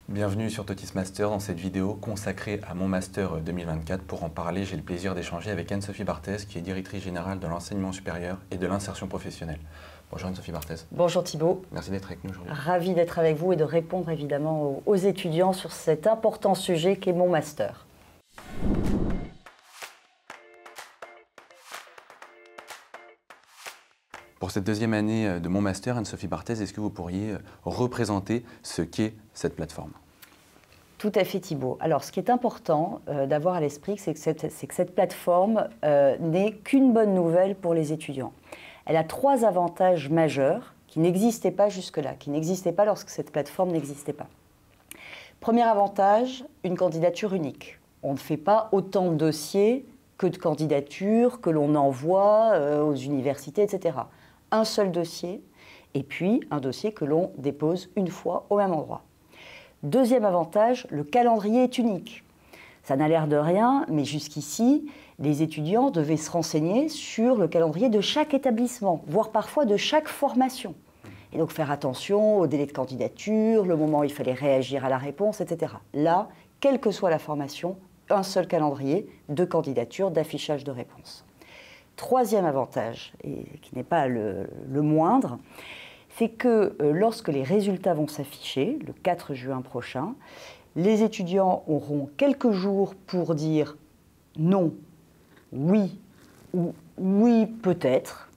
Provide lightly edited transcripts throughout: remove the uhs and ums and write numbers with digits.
Bienvenue sur Totis Master dans cette vidéo consacrée à mon Master 2024. Pour en parler, j'ai le plaisir d'échanger avec Anne-Sophie Barthès, qui est directrice générale de l'enseignement supérieur et de l'insertion professionnelle. Bonjour Anne-Sophie Barthès. Bonjour Thibault. Merci d'être avec nous aujourd'hui. Ravie d'être avec vous et de répondre évidemment aux étudiants sur cet important sujet qu'est mon Master. Pour cette deuxième année de mon Master, Anne-Sophie Barthès, est-ce que vous pourriez représenter ce qu'est cette plateforme ? Tout à fait Thibault. Alors ce qui est important d'avoir à l'esprit, c'est que cette plateforme n'est qu'une bonne nouvelle pour les étudiants. Elle a trois avantages majeurs qui n'existaient pas jusque-là, qui n'existaient pas lorsque cette plateforme n'existait pas. Premier avantage, une candidature unique. On ne fait pas autant de dossiers que de candidatures que l'on envoie aux universités, etc. Un seul dossier, et puis un dossier que l'on dépose une fois au même endroit. Deuxième avantage, le calendrier est unique. Ça n'a l'air de rien, mais jusqu'ici, les étudiants devaient se renseigner sur le calendrier de chaque établissement, voire parfois de chaque formation. Et donc faire attention au délai de candidature, le moment où il fallait réagir à la réponse, etc. Là, quelle que soit la formation, un seul calendrier de candidature, d'affichage de réponse. Troisième avantage, et qui n'est pas le moindre, c'est que lorsque les résultats vont s'afficher, le 4 juin prochain, les étudiants auront quelques jours pour dire non, oui ou oui peut-être.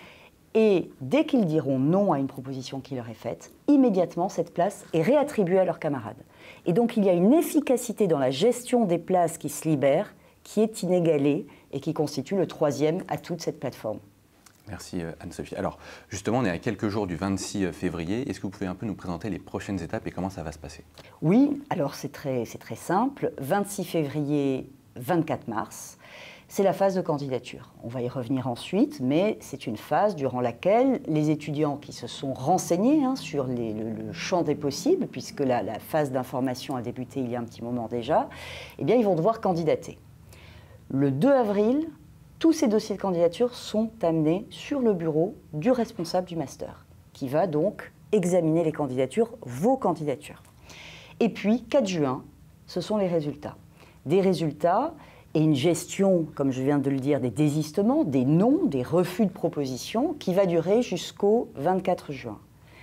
Et dès qu'ils diront non à une proposition qui leur est faite, immédiatement cette place est réattribuée à leurs camarades. Et donc il y a une efficacité dans la gestion des places qui se libèrent, qui est inégalée et qui constitue le troisième atout de cette plateforme. Merci Anne-Sophie. Alors justement, on est à quelques jours du 26 février. Est-ce que vous pouvez un peu nous présenter les prochaines étapes et comment ça va se passer? Oui, alors c'est très simple. 26 février, 24 mars, c'est la phase de candidature. On va y revenir ensuite, mais c'est une phase durant laquelle les étudiants qui se sont renseignés sur le champ des possibles, puisque la phase d'information a débuté il y a un petit moment déjà, eh bien, ils vont devoir candidater. Le 2 avril, tous ces dossiers de candidature sont amenés sur le bureau du responsable du master, qui va donc examiner les candidatures, vos candidatures. Et puis, 4 juin, ce sont les résultats. Des résultats et une gestion, comme je viens de le dire, des désistements, des non, des refus de propositions, qui va durer jusqu'au 24 juin.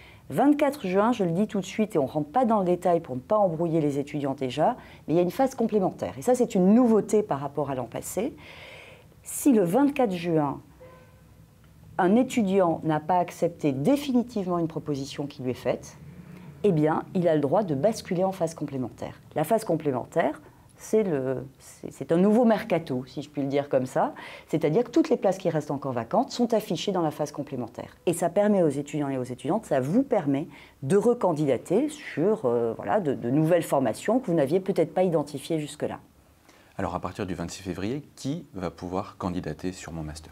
24 juin, je le dis tout de suite, et on ne rentre pas dans le détail pour ne pas embrouiller les étudiants déjà, mais il y a une phase complémentaire. Et ça, c'est une nouveauté par rapport à l'an passé. Si le 24 juin, un étudiant n'a pas accepté définitivement une proposition qui lui est faite, eh bien, il a le droit de basculer en phase complémentaire. La phase complémentaire, c'est un nouveau mercato, si je puis le dire comme ça. C'est-à-dire que toutes les places qui restent encore vacantes sont affichées dans la phase complémentaire. Et ça permet aux étudiants et aux étudiantes, ça vous permet de recandidater sur de nouvelles formations que vous n'aviez peut-être pas identifiées jusque-là. Alors à partir du 26 février, qui va pouvoir candidater sur mon master ?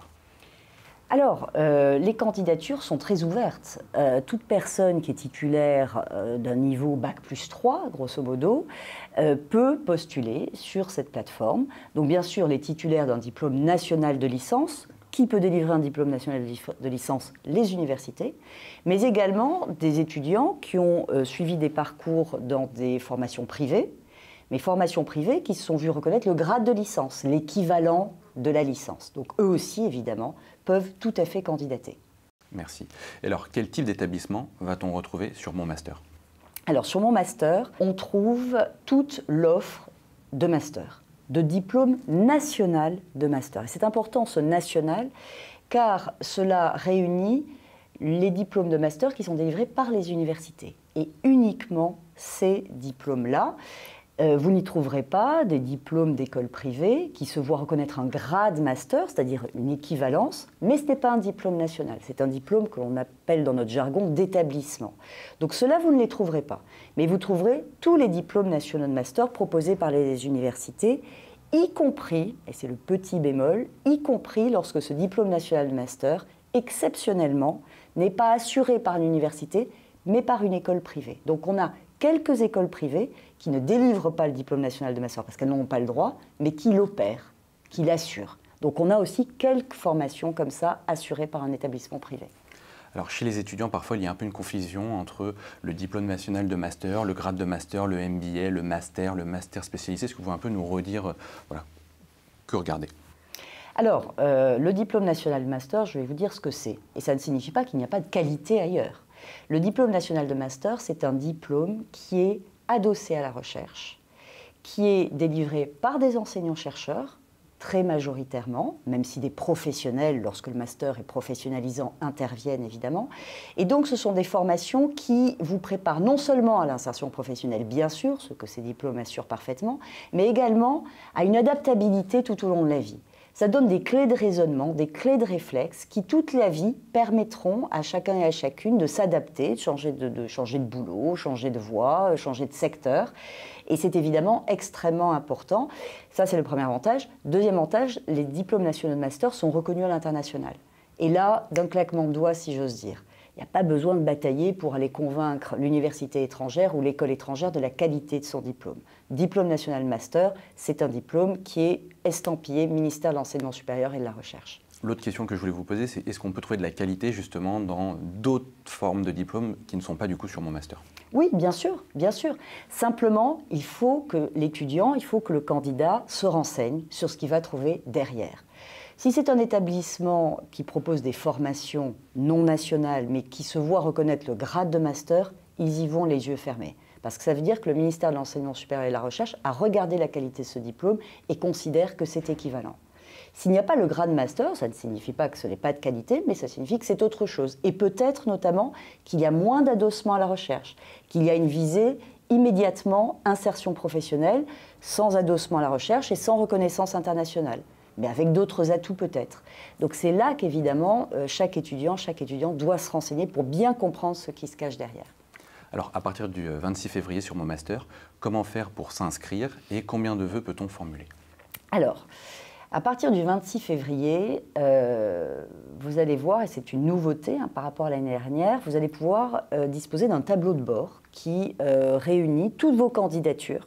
Alors, les candidatures sont très ouvertes. Toute personne qui est titulaire d'un niveau Bac+3, grosso modo, peut postuler sur cette plateforme. Donc, bien sûr, les titulaires d'un diplôme national de licence, qui peut délivrer un diplôme national de licence? Les universités, mais également des étudiants qui ont suivi des parcours dans des formations privées, mais formations privées qui se sont vues reconnaître le grade de licence, l'équivalent de la licence. Donc eux aussi, évidemment, peuvent tout à fait candidater. Merci. Et alors, quel type d'établissement va-t-on retrouver sur mon master? Alors, sur mon master, on trouve toute l'offre de master, de diplôme national de master. Et c'est important, ce national, car cela réunit les diplômes de master qui sont délivrés par les universités. Et uniquement ces diplômes-là. Vous n'y trouverez pas des diplômes d'école privée qui se voient reconnaître un grade master, c'est-à-dire une équivalence, mais ce n'est pas un diplôme national, c'est un diplôme que l'on appelle dans notre jargon d'établissement. Donc cela, vous ne les trouverez pas. Mais vous trouverez tous les diplômes nationaux de master proposés par les universités, y compris, et c'est le petit bémol, y compris lorsque ce diplôme national de master, exceptionnellement, n'est pas assuré par l'université, mais par une école privée. Donc on a quelques écoles privées qui ne délivrent pas le diplôme national de master parce qu'elles n'ont pas le droit, mais qui l'opèrent, qui l'assurent. Donc on a aussi quelques formations comme ça assurées par un établissement privé. Alors chez les étudiants, parfois il y a un peu une confusion entre le diplôme national de master, le grade de master, le MBA, le master spécialisé. Est-ce que vous pouvez un peu nous redire voilà, que regarder? Alors, le diplôme national de master, je vais vous dire ce que c'est. Et ça ne signifie pas qu'il n'y a pas de qualité ailleurs. Le diplôme national de master, c'est un diplôme qui est adossé à la recherche, qui est délivré par des enseignants-chercheurs, très majoritairement, même si des professionnels, lorsque le master est professionnalisant, interviennent évidemment. Et donc ce sont des formations qui vous préparent non seulement à l'insertion professionnelle, bien sûr, ce que ces diplômes assurent parfaitement, mais également à une adaptabilité tout au long de la vie. Ça donne des clés de raisonnement, des clés de réflexe qui, toute la vie, permettront à chacun et à chacune de s'adapter, de changer de boulot, changer de voie, changer de secteur. Et c'est évidemment extrêmement important. Ça, c'est le premier avantage. Deuxième avantage, les diplômes nationaux de master sont reconnus à l'international. Et là, d'un claquement de doigts, si j'ose dire. Il n'y a pas besoin de batailler pour aller convaincre l'université étrangère ou l'école étrangère de la qualité de son diplôme. Diplôme national master, c'est un diplôme qui est estampillé ministère de l'Enseignement supérieur et de la Recherche. L'autre question que je voulais vous poser, c'est est-ce qu'on peut trouver de la qualité justement dans d'autres formes de diplômes qui ne sont pas du coup sur mon master? Oui, bien sûr, bien sûr. Simplement, il faut que l'étudiant, il faut que le candidat se renseigne sur ce qu'il va trouver derrière. Si c'est un établissement qui propose des formations non nationales, mais qui se voit reconnaître le grade de master, ils y vont les yeux fermés. Parce que ça veut dire que le ministère de l'Enseignement supérieur et de la Recherche a regardé la qualité de ce diplôme et considère que c'est équivalent. S'il n'y a pas le grade master, ça ne signifie pas que ce n'est pas de qualité, mais ça signifie que c'est autre chose. Et peut-être notamment qu'il y a moins d'adossement à la recherche, qu'il y a une visée immédiatement insertion professionnelle, sans adossement à la recherche et sans reconnaissance internationale, mais avec d'autres atouts peut-être. Donc c'est là qu'évidemment, chaque étudiant doit se renseigner pour bien comprendre ce qui se cache derrière. Alors à partir du 26 février sur mon master, comment faire pour s'inscrire et combien de vœux peut-on formuler? Alors, à partir du 26 février, vous allez voir, et c'est une nouveauté par rapport à l'année dernière, vous allez pouvoir disposer d'un tableau de bord qui réunit toutes vos candidatures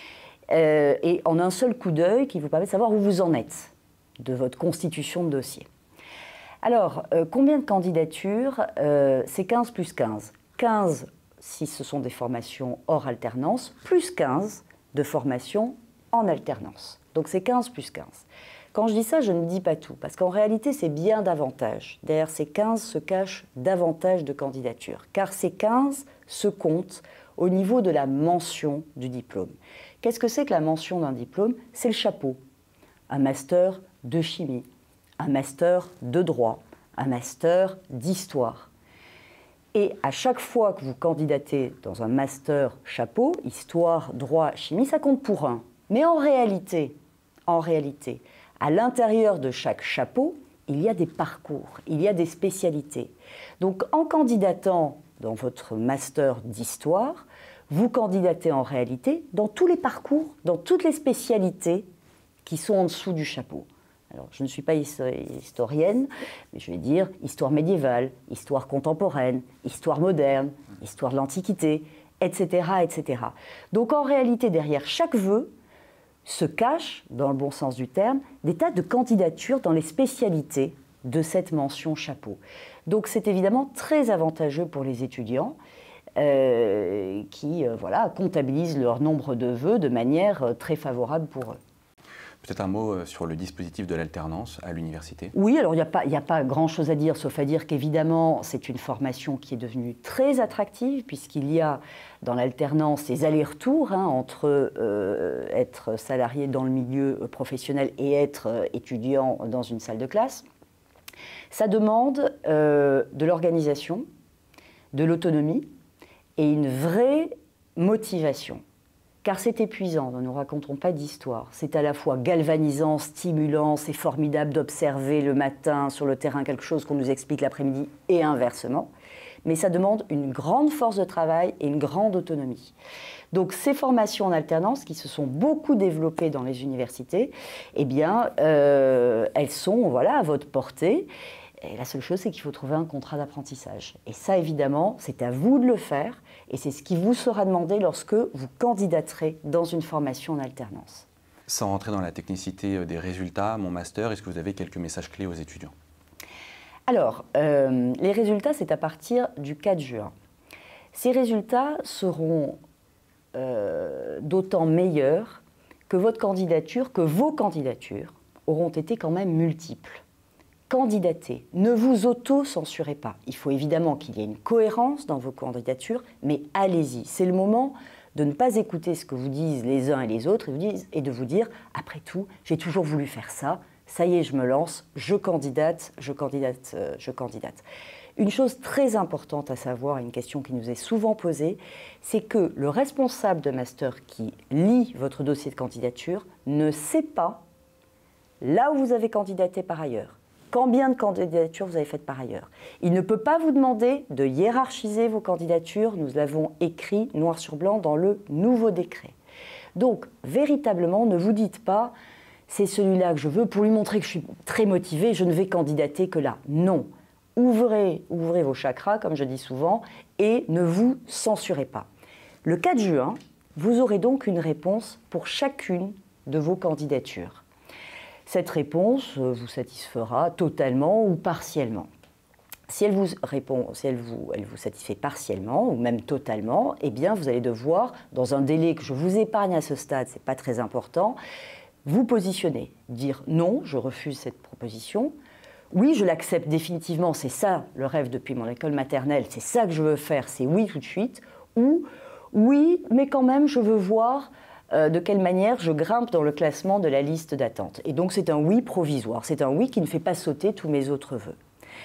et en un seul coup d'œil qui vous permet de savoir où vous en êtes de votre constitution de dossier. Alors, combien de candidatures? C'est 15 plus 15. 15 si ce sont des formations hors alternance, plus 15 de formations en alternance. Donc c'est 15 plus 15. Quand je dis ça, je ne dis pas tout, parce qu'en réalité, c'est bien davantage. Derrière ces 15 se cachent davantage de candidatures, car ces 15 se comptent au niveau de la mention du diplôme. Qu'est-ce que c'est que la mention d'un diplôme? C'est le chapeau. Un master de chimie, un master de droit, un master d'histoire. Et à chaque fois que vous candidatez dans un master chapeau, histoire, droit, chimie, ça compte pour un. Mais en réalité, à l'intérieur de chaque chapeau, il y a des parcours, il y a des spécialités. Donc en candidatant dans votre master d'histoire, vous candidatez en réalité dans tous les parcours, dans toutes les spécialités qui sont en dessous du chapeau. Alors, je ne suis pas historienne, mais je vais dire histoire médiévale, histoire contemporaine, histoire moderne, histoire de l'Antiquité, etc., etc. Donc en réalité, derrière chaque vœu, se cachent, dans le bon sens du terme, des tas de candidatures dans les spécialités de cette mention chapeau. Donc c'est évidemment très avantageux pour les étudiants qui comptabilisent leur nombre de vœux de manière très favorable pour eux. Peut-être un mot sur le dispositif de l'alternance à l'université? Oui, alors il n'y a pas grand-chose à dire, sauf à dire qu'évidemment, c'est une formation qui est devenue très attractive, puisqu'il y a dans l'alternance ces allers-retours entre être salarié dans le milieu professionnel et être étudiant dans une salle de classe. Ça demande de l'organisation, de l'autonomie et une vraie motivation. Car c'est épuisant, ne nous racontons pas d'histoire. C'est à la fois galvanisant, stimulant, c'est formidable d'observer le matin sur le terrain quelque chose qu'on nous explique l'après-midi et inversement. Mais ça demande une grande force de travail et une grande autonomie. Donc ces formations en alternance qui se sont beaucoup développées dans les universités, eh bien, elles sont à votre portée. Et la seule chose, c'est qu'il faut trouver un contrat d'apprentissage. Et ça, évidemment, c'est à vous de le faire. Et c'est ce qui vous sera demandé lorsque vous candidaterez dans une formation en alternance. Sans rentrer dans la technicité des résultats, mon master, est-ce que vous avez quelques messages clés aux étudiants? Alors, les résultats, c'est à partir du 4 juin. Ces résultats seront d'autant meilleurs que vos candidatures auront été quand même multiples. Candidatez, ne vous auto-censurez pas. Il faut évidemment qu'il y ait une cohérence dans vos candidatures, mais allez-y. C'est le moment de ne pas écouter ce que vous disent les uns et les autres et de vous dire, après tout, j'ai toujours voulu faire ça, ça y est, je me lance, je candidate. Une chose très importante à savoir, une question qui nous est souvent posée, c'est que le responsable de master qui lit votre dossier de candidature ne sait pas là où vous avez candidaté par ailleurs, combien de candidatures vous avez faites par ailleurs. Il ne peut pas vous demander de hiérarchiser vos candidatures, nous l'avons écrit noir sur blanc dans le nouveau décret. Donc, véritablement, ne vous dites pas « c'est celui-là que je veux, pour lui montrer que je suis très motivée, je ne vais candidater que là ». Non. Ouvrez vos chakras, comme je dis souvent, et ne vous censurez pas. Le 4 juin, vous aurez donc une réponse pour chacune de vos candidatures. Cette réponse vous satisfera totalement ou partiellement. Si elle vous satisfait partiellement ou même totalement, eh bien vous allez devoir, dans un délai que je vous épargne à ce stade, ce n'est pas très important, vous positionner, dire non, je refuse cette proposition. Oui, je l'accepte définitivement, c'est ça le rêve depuis mon école maternelle, c'est ça que je veux faire, c'est oui tout de suite. Ou oui, mais quand même, je veux voir de quelle manière je grimpe dans le classement de la liste d'attente. Et donc c'est un oui provisoire, c'est un oui qui ne fait pas sauter tous mes autres vœux.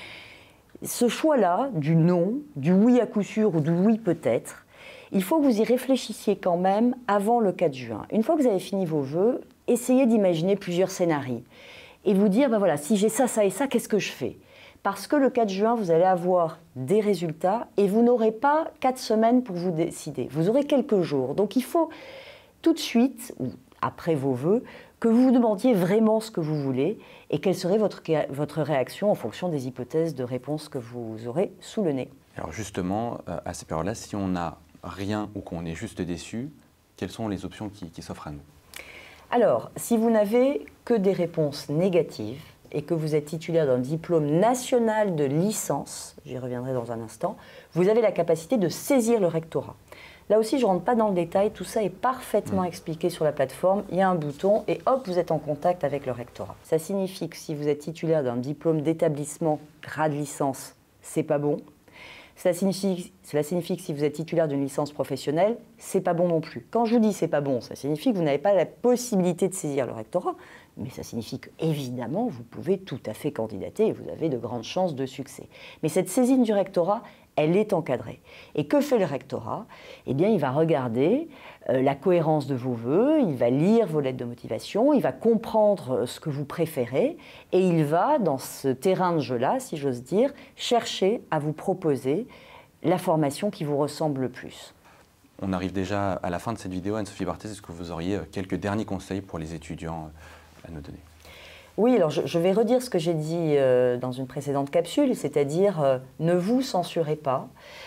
Ce choix-là, du non, du oui à coup sûr ou du oui peut-être, il faut que vous y réfléchissiez quand même avant le 4 juin. Une fois que vous avez fini vos vœux, essayez d'imaginer plusieurs scénarios. Et vous dire, ben voilà, si j'ai ça, ça et ça, qu'est-ce que je fais? Parce que le 4 juin, vous allez avoir des résultats et vous n'aurez pas 4 semaines pour vous décider. Vous aurez quelques jours. Donc il faut tout de suite, ou après vos vœux, que vous vous demandiez vraiment ce que vous voulez et quelle serait votre réaction en fonction des hypothèses de réponse que vous aurez sous le nez. Alors justement, à ces périodes-là, si on n'a rien ou qu'on est juste déçu, quelles sont les options qui s'offrent à nous? Alors, si vous n'avez que des réponses négatives et que vous êtes titulaire d'un diplôme national de licence, j'y reviendrai dans un instant, vous avez la capacité de saisir le rectorat. Là aussi, je ne rentre pas dans le détail, tout ça est parfaitement expliqué sur la plateforme. Il y a un bouton et hop, vous êtes en contact avec le rectorat. Ça signifie que si vous êtes titulaire d'un diplôme d'établissement grade licence, c'est pas bon. Cela signifie que si vous êtes titulaire d'une licence professionnelle, c'est pas bon non plus. Quand je vous dis c'est pas bon, ça signifie que vous n'avez pas la possibilité de saisir le rectorat, mais ça signifie qu'évidemment, vous pouvez tout à fait candidater et vous avez de grandes chances de succès. Mais cette saisine du rectorat, elle est encadrée. Et que fait le rectorat? Eh bien, il va regarder la cohérence de vos vœux, il va lire vos lettres de motivation, il va comprendre ce que vous préférez et il va, dans ce terrain de jeu-là, si j'ose dire, chercher à vous proposer la formation qui vous ressemble le plus. On arrive déjà à la fin de cette vidéo. Anne-Sophie Barthès, est-ce que vous auriez quelques derniers conseils pour les étudiants à nous donner? Oui, alors je vais redire ce que j'ai dit dans une précédente capsule, c'est-à-dire ne vous censurez pas.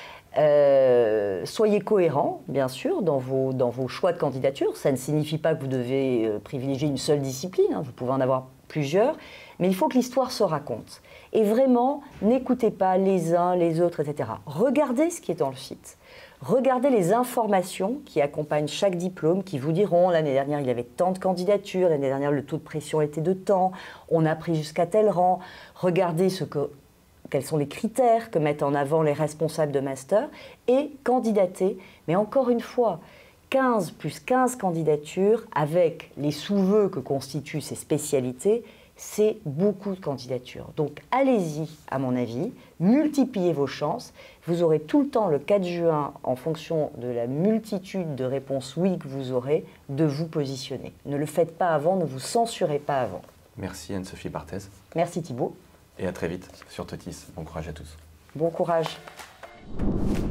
Soyez cohérents, bien sûr, dans vos choix de candidature. Ça ne signifie pas que vous devez privilégier une seule discipline, hein, vous pouvez en avoir plusieurs, mais il faut que l'histoire se raconte. Et vraiment, n'écoutez pas les uns, les autres, etc. Regardez ce qui est dans le site. Regardez les informations qui accompagnent chaque diplôme, qui vous diront l'année dernière il y avait tant de candidatures, l'année dernière le taux de pression était de tant, on a pris jusqu'à tel rang. Regardez quels sont les critères que mettent en avant les responsables de master et candidatez. Mais encore une fois, 15 plus 15 candidatures avec les sous-vœux que constituent ces spécialités, c'est beaucoup de candidatures. Donc allez-y, à mon avis, multipliez vos chances. Vous aurez tout le temps, le 4 juin, en fonction de la multitude de réponses oui que vous aurez, de vous positionner. Ne le faites pas avant, ne vous censurez pas avant. Merci Anne-Sophie Barthès. Merci Thibault. Et à très vite sur Totis. Bon courage à tous. Bon courage.